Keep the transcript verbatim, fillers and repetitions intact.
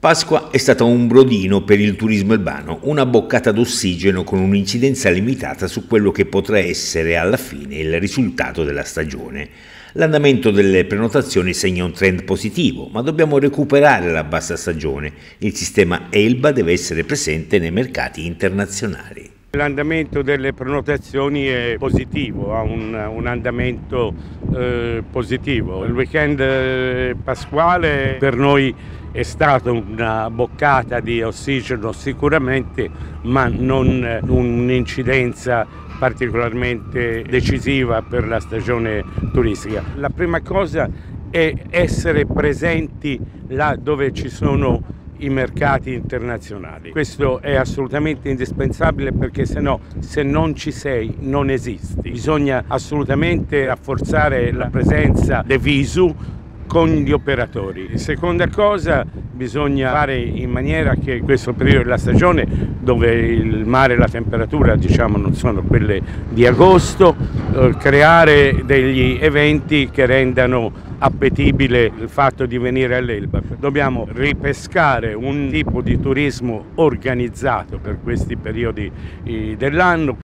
Pasqua è stata un brodino per il turismo albano, una boccata d'ossigeno con un'incidenza limitata su quello che potrà essere alla fine il risultato della stagione. L'andamento delle prenotazioni segna un trend positivo, ma dobbiamo recuperare la bassa stagione. Il sistema Elba deve essere presente nei mercati internazionali. L'andamento delle prenotazioni è positivo, ha un, un andamento eh, positivo. Il weekend eh, pasquale per noi è stata una boccata di ossigeno sicuramente, ma non un'incidenza particolarmente decisiva per la stagione turistica. La prima cosa è essere presenti là dove ci sono i mercati internazionali. Questo è assolutamente indispensabile, perché se no, se non ci sei, non esisti. Bisogna assolutamente rafforzare la presenza de visu con gli operatori. Seconda cosa, bisogna fare in maniera che in questo periodo della stagione, dove il mare e la temperatura diciamo non sono quelle di agosto, eh, creare degli eventi che rendano appetibile il fatto di venire all'Elba. Dobbiamo ripescare un tipo di turismo organizzato per questi periodi dell'anno.